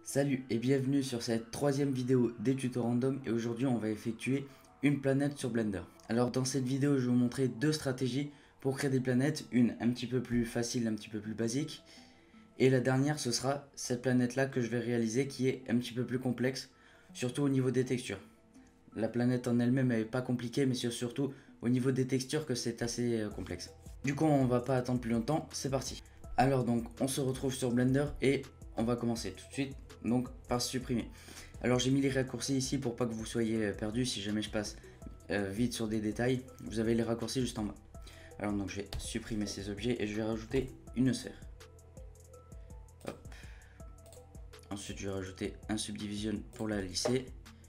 Salut et bienvenue sur cette troisième vidéo des tutos random et aujourd'hui on va effectuer une planète sur Blender. Alors dans cette vidéo je vais vous montrer deux stratégies pour créer des planètes, une un petit peu plus facile, un petit peu plus basique et la dernière ce sera cette planète là que je vais réaliser qui est un petit peu plus complexe, surtout au niveau des textures. La planète en elle-même elle est pas compliquée mais c'est surtout au niveau des textures que c'est assez complexe. Du coup on va pas attendre plus longtemps, c'est parti. Alors donc on se retrouve sur Blender et on va commencer tout de suite donc par supprimer. Alors j'ai mis les raccourcis ici pour pas que vous soyez perdus si jamais je passe vite sur des détails. Vous avez les raccourcis juste en bas. Alors donc je vais supprimer ces objets et je vais rajouter une sphère. Hop. Ensuite je vais rajouter un subdivision pour la lisser.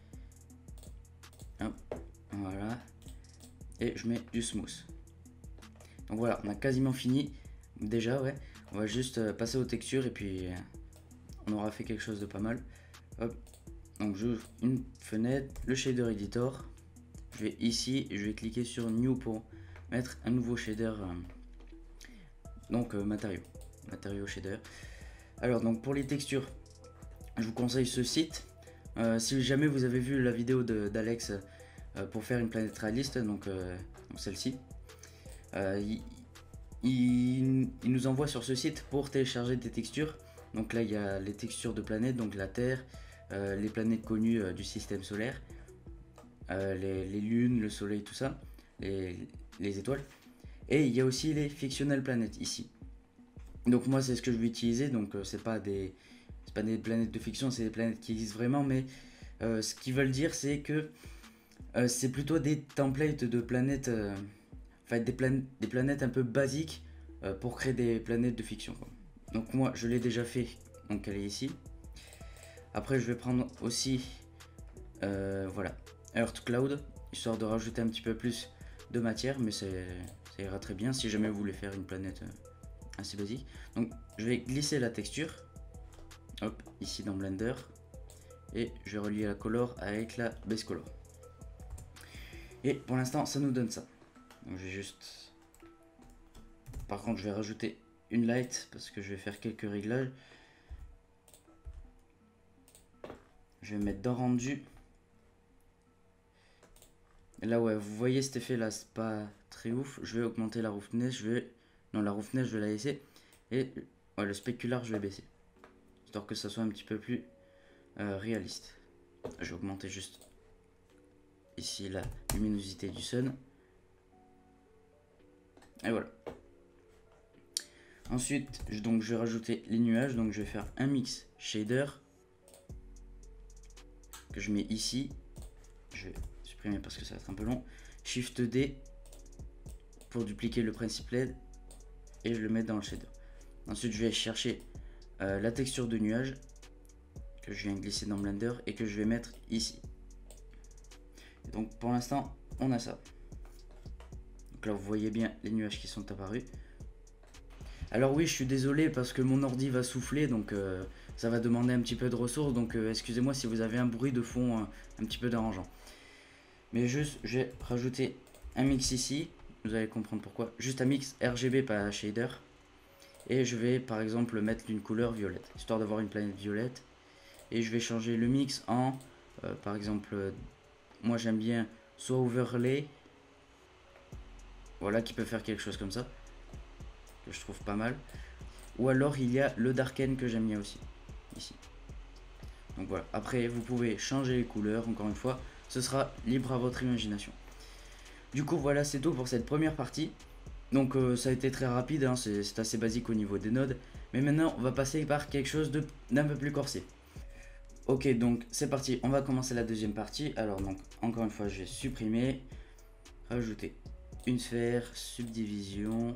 Hop. Voilà. Et je mets du smooth. Donc voilà, on a quasiment fini. Déjà ouais. On va juste passer aux textures et puis on aura fait quelque chose de pas mal. Hop. Donc j'ouvre une fenêtre, le shader editor. Je vais ici et je vais cliquer sur new pour mettre un nouveau shader. Matériaux shader. Alors donc pour les textures, je vous conseille ce site. Si jamais vous avez vu la vidéo d'Alex pour faire une planète réaliste, donc celle-ci, il nous envoie sur ce site pour télécharger des textures. Donc là il y a les textures de planètes, donc la Terre, les planètes connues du système solaire, les lunes, le soleil, tout ça, les étoiles. Et il y a aussi les fictionnelles planètes ici. Donc moi c'est ce que je vais utiliser, donc c'est pas des planètes de fiction, c'est des planètes qui existent vraiment, mais ce qu'ils veulent dire c'est que c'est plutôt des templates de planètes, des planètes un peu basiques pour créer des planètes de fiction, quoi. Donc moi je l'ai déjà fait, donc elle est ici. Après je vais prendre aussi voilà, Earth Cloud, histoire de rajouter un petit peu plus de matière, mais ça ira très bien si jamais vous voulez faire une planète assez basique. Donc je vais glisser la texture, hop, ici dans Blender, et je vais relier la color avec la base color. Et pour l'instant ça nous donne ça. Donc je vais juste, par contre je vais rajouter une light parce que je vais faire quelques réglages. Je vais mettre dans rendu. Et là ouais, vous voyez cet effet là, c'est pas très ouf. Je vais augmenter la roughness, la roughness je vais la laisser. Et ouais, le specular je vais baisser, histoire que ça soit un petit peu plus réaliste. Je vais augmenter juste ici la luminosité du sun. Et voilà. Ensuite, donc, je vais rajouter les nuages. Donc, je vais faire un mix shader que je mets ici. Je vais supprimer parce que ça va être un peu long. Shift D pour dupliquer le principe LED et je le mets dans le shader. Ensuite, je vais chercher la texture de nuage que je viens glisser dans Blender et que je vais mettre ici. Et donc, pour l'instant, on a ça. Donc là, vous voyez bien les nuages qui sont apparus. Alors oui, je suis désolé parce que mon ordi va souffler, donc ça va demander un petit peu de ressources, donc excusez-moi si vous avez un bruit de fond un petit peu dérangeant. Mais juste, je vais rajouter un mix ici, vous allez comprendre pourquoi. Juste un mix RGB, pas shader. Et je vais par exemple mettre une couleur violette, histoire d'avoir une planète violette. Et je vais changer le mix en, par exemple, moi j'aime bien soit overlay, voilà, qui peut faire quelque chose comme ça, que je trouve pas mal, ou alors il y a le darken que j'aime bien aussi ici. Donc voilà, après vous pouvez changer les couleurs, encore une fois ce sera libre à votre imagination. Du coup voilà, c'est tout pour cette première partie. Donc ça a été très rapide, hein, c'est assez basique au niveau des nodes, mais maintenant on va passer par quelque chose d'un peu plus corsé. Ok, donc c'est parti, on va commencer la deuxième partie. Alors donc encore une fois je vais supprimer, rajouter une sphère, subdivision,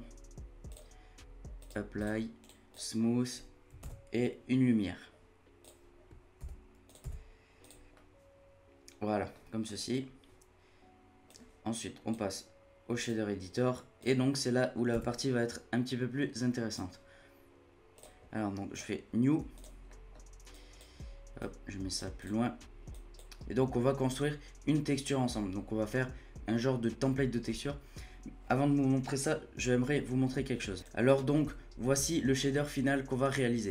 apply, smooth et une lumière. Voilà, comme ceci. Ensuite on passe au shader editor et donc c'est là où la partie va être un petit peu plus intéressante. Alors donc je fais new, hop, je mets ça plus loin et donc on va construire une texture ensemble. Donc on va faire un genre de template de texture. Avant de vous montrer ça, j'aimerais vous montrer quelque chose. Alors donc voici le shader final qu'on va réaliser.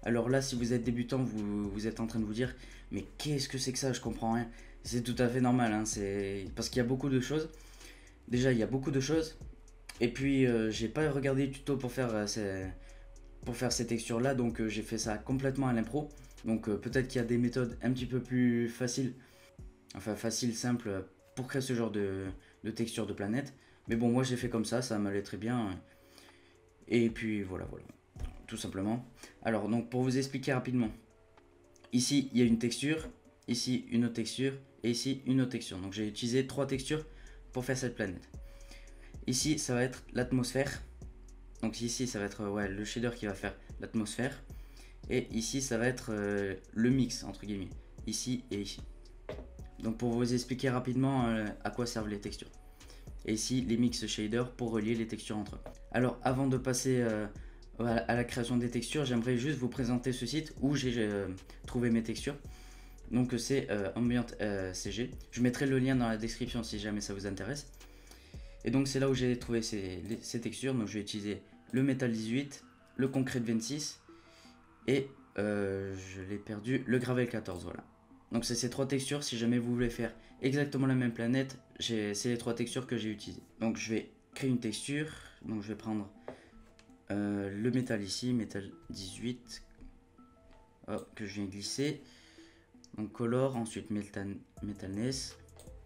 Alors là, si vous êtes débutant, vous êtes en train de vous dire, mais qu'est-ce que c'est que ça? Je comprends rien. C'est tout à fait normal, hein, c'est parce qu'il y a beaucoup de choses. Déjà, il y a beaucoup de choses. Et puis, j'ai pas regardé le tuto pour faire ces textures-là, donc j'ai fait ça complètement à l'impro. Donc peut-être qu'il y a des méthodes un petit peu plus faciles, enfin faciles, simples, pour créer ce genre de texture de planète. Mais bon, moi j'ai fait comme ça m'allait très bien. Et puis voilà, tout simplement. Alors, donc pour vous expliquer rapidement, ici il y a une texture, ici une autre texture, et ici une autre texture. Donc j'ai utilisé 3 textures pour faire cette planète. Ici ça va être l'atmosphère. Donc ici ça va être ouais, le shader qui va faire l'atmosphère. Et ici ça va être le mix entre guillemets. Ici et ici. Donc pour vous expliquer rapidement à quoi servent les textures. Et ici les mix shaders pour relier les textures entre eux. Alors avant de passer à la création des textures, j'aimerais juste vous présenter ce site où j'ai trouvé mes textures. Donc c'est Ambient CG. Je mettrai le lien dans la description si jamais ça vous intéresse. Et donc c'est là où j'ai trouvé ces textures. Donc je vais utiliser le Metal 18, le Concrete 26 et je l'ai perdu, le Gravel 14. Voilà. Donc c'est ces 3 textures. Si jamais vous voulez faire exactement la même planète, c'est les 3 textures que j'ai utilisées. Donc je vais créer une texture. Donc je vais prendre le métal ici, Metal 18 que je viens glisser. Donc color, ensuite metalness,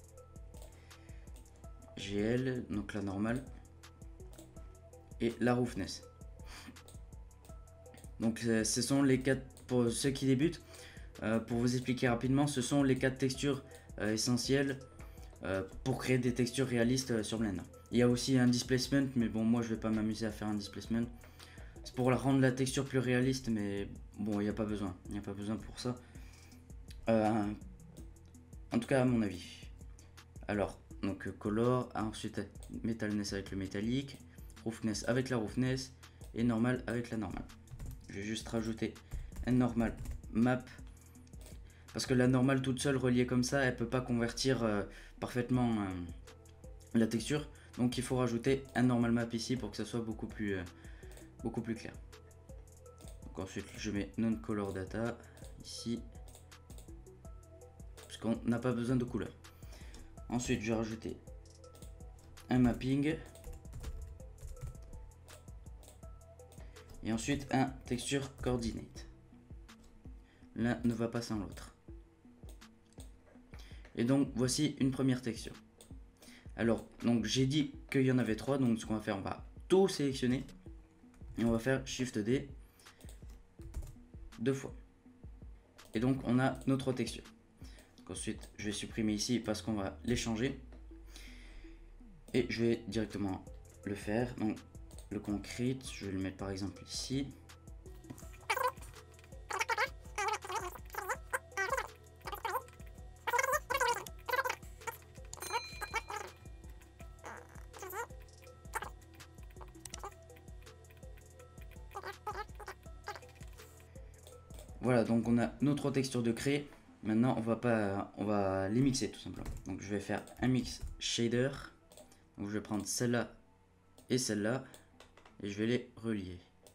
GL, donc la normale, et la roughness. Donc ce sont les 4, pour ceux qui débutent, pour vous expliquer rapidement, ce sont les 4 textures essentielles pour créer des textures réalistes sur Blender. Il y a aussi un displacement, mais bon, moi je vais pas m'amuser à faire un displacement. C'est pour rendre la texture plus réaliste, mais bon, il n'y a pas besoin. Il n'y a pas besoin pour ça. En tout cas, à mon avis. Alors, donc color, ensuite metalness avec le métallique, roughness avec la roughness et normal avec la normale. Je vais juste rajouter un normal map parce que la normale toute seule reliée comme ça, elle peut pas convertir parfaitement la texture. Donc il faut rajouter un normal map ici pour que ça soit beaucoup plus clair. Donc ensuite je mets non color data ici parce qu'on n'a pas besoin de couleur. Ensuite je vais rajouter un mapping et ensuite un texture coordinate. L'un ne va pas sans l'autre. Et donc voici une première texture. Alors donc j'ai dit qu'il y en avait 3, donc ce qu'on va faire, on va tout sélectionner et on va faire Shift D 2 fois. Et donc on a nos 3 textures. Donc, ensuite je vais supprimer ici parce qu'on va les changer. Et je vais directement le faire. Donc le concrete, je vais le mettre par exemple ici. Voilà, donc on a nos 3 textures de créer. Maintenant on va les mixer tout simplement. Donc je vais faire un mix shader. Donc je vais prendre celle-là et celle-là et je vais les relier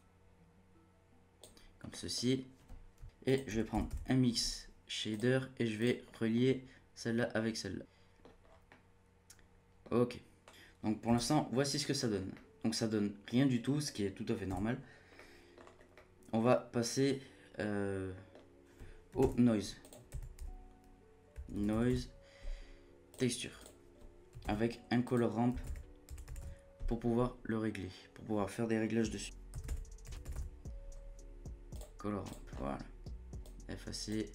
comme ceci. Et je vais prendre un mix shader et je vais relier celle-là avec celle-là. Ok. Donc pour l'instant, voici ce que ça donne. Donc ça donne rien du tout, ce qui est tout à fait normal. On va passer au noise. Noise, texture. Avec un color ramp pour pouvoir le régler. Pour pouvoir faire des réglages dessus. Color ramp, voilà. Effacer.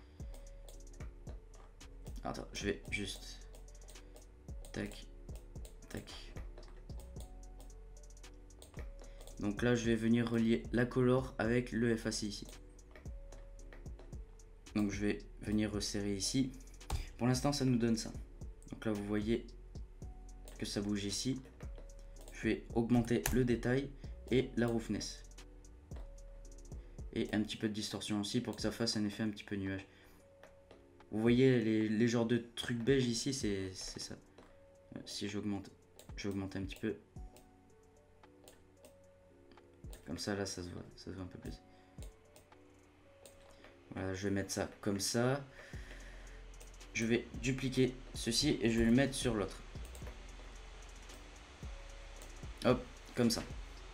Attends, je vais juste... Tac, tac. Donc là, je vais venir relier la color avec le FAC ici. Donc je vais venir resserrer ici. Pour l'instant, ça nous donne ça. Donc là, vous voyez que ça bouge ici. Je vais augmenter le détail et la roughness. Et un petit peu de distorsion aussi pour que ça fasse un effet un petit peu nuage. Vous voyez les genres de trucs beige ici, c'est ça. Si j'augmente, je vais augmenter un petit peu. Comme ça, là, ça se voit un peu plus. Voilà, je vais mettre ça comme ça. Je vais dupliquer ceci et je vais le mettre sur l'autre. Hop, comme ça.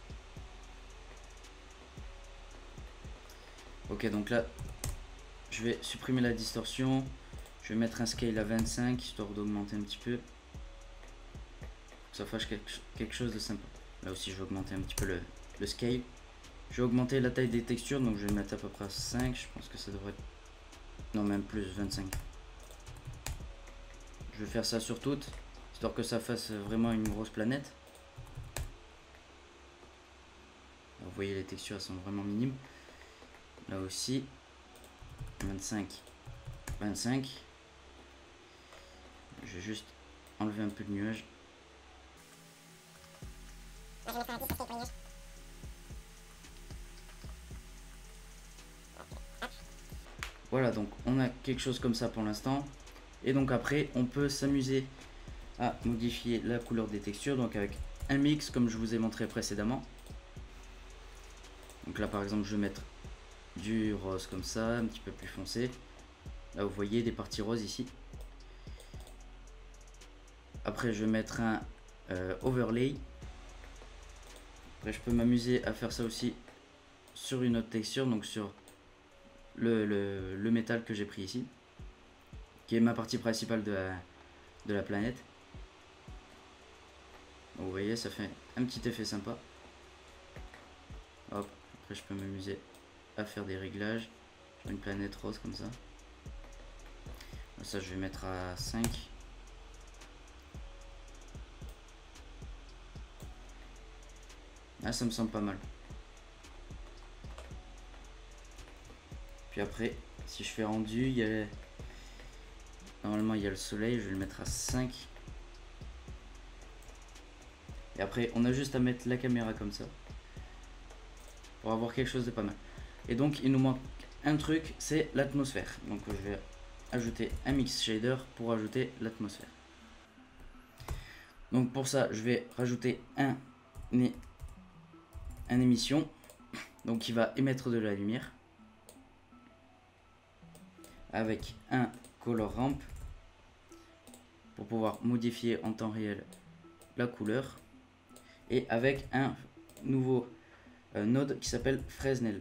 Ok, donc là, je vais supprimer la distorsion. Je vais mettre un scale à 25, histoire d'augmenter un petit peu. Pour que ça fasse quelque chose de sympa. Là aussi, je vais augmenter un petit peu le scale. Je vais augmenter la taille des textures, donc je vais le mettre à peu près à 5. Je pense que ça devrait être... Non, même plus, 25. Je vais faire ça sur toutes, histoire que ça fasse vraiment une grosse planète. Alors, vous voyez, les textures, elles sont vraiment minimes. Là aussi, 25, 25. Je vais juste enlever un peu de nuages. Voilà, donc on a quelque chose comme ça pour l'instant. Et donc après, on peut s'amuser à modifier la couleur des textures. Donc avec un mix, comme je vous ai montré précédemment. Donc là, par exemple, je vais mettre du rose comme ça, un petit peu plus foncé. Là, vous voyez des parties roses ici. Après, je vais mettre un overlay. Après, je peux m'amuser à faire ça aussi sur une autre texture, donc sur le métal que j'ai pris ici, qui est ma partie principale de la planète. Donc, vous voyez, ça fait un petit effet sympa. Hop, après je peux m'amuser à faire des réglages sur une planète rose comme ça. Ça, je vais mettre à 5. Là, ça me semble pas mal. Puis après, si je fais rendu, normalement il y a le soleil, je vais le mettre à 5. Et après, on a juste à mettre la caméra comme ça pour avoir quelque chose de pas mal. Et donc, il nous manque un truc, c'est l'atmosphère. Donc, je vais ajouter un mix shader pour ajouter l'atmosphère. Donc, pour ça, je vais rajouter un émission, donc qui va émettre de la lumière, avec un color ramp pour pouvoir modifier en temps réel la couleur, et avec un nouveau node qui s'appelle Fresnel.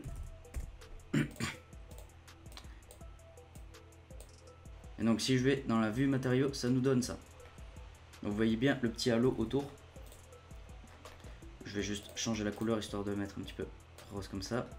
Et donc si je vais dans la vue matériaux, ça nous donne ça. Donc vous voyez bien le petit halo autour. Je vais juste changer la couleur histoire de mettre un petit peu rose comme ça.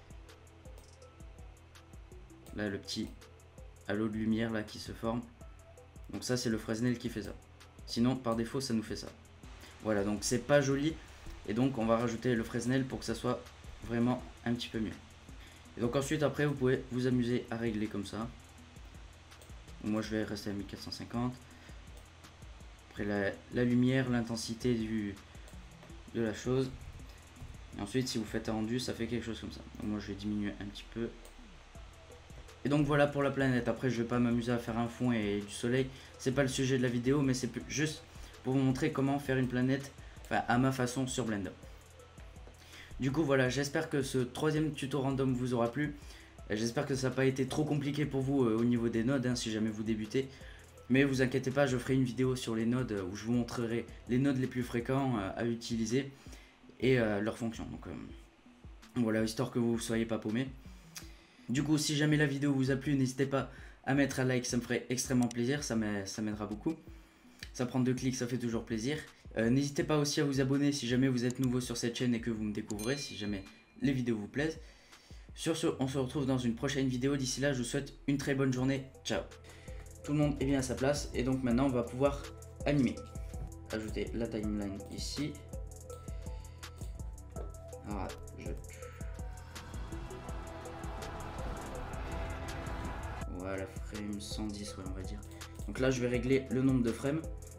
Là, le petit halo de lumière là qui se forme. Donc ça, c'est le Fresnel qui fait ça. Sinon, par défaut, ça nous fait ça. Voilà, donc c'est pas joli. Et donc on va rajouter le Fresnel pour que ça soit vraiment un petit peu mieux. Et donc ensuite, après, vous pouvez vous amuser à régler comme ça. Moi, je vais rester à 1450. Après la lumière, l'intensité de la chose. Et ensuite, si vous faites un rendu, ça fait quelque chose comme ça. Donc moi, je vais diminuer un petit peu. Et donc voilà pour la planète. Après, je vais pas m'amuser à faire un fond et du soleil. C'est pas le sujet de la vidéo, mais c'est juste pour vous montrer comment faire une planète, enfin, à ma façon sur Blender. Du coup, voilà, j'espère que ce troisième tuto random vous aura plu. J'espère que ça n'a pas été trop compliqué pour vous au niveau des nodes, hein, si jamais vous débutez. Mais vous inquiétez pas, je ferai une vidéo sur les nodes où je vous montrerai les nodes les plus fréquents à utiliser et leurs fonctions. Donc voilà, histoire que vous ne soyez pas paumés. Du coup, si jamais la vidéo vous a plu, n'hésitez pas à mettre un like, ça me ferait extrêmement plaisir, ça m'aidera beaucoup. Ça prend 2 clics, ça fait toujours plaisir. N'hésitez pas aussi à vous abonner si jamais vous êtes nouveau sur cette chaîne et que vous me découvrez, si jamais les vidéos vous plaisent. Sur ce, on se retrouve dans une prochaine vidéo. D'ici là, je vous souhaite une très bonne journée. Ciao. Tout le monde est bien à sa place et donc maintenant, on va pouvoir animer. Ajouter la timeline ici. Alors, voilà, frame 110, ouais, on va dire. Donc là, je vais régler le nombre de frames.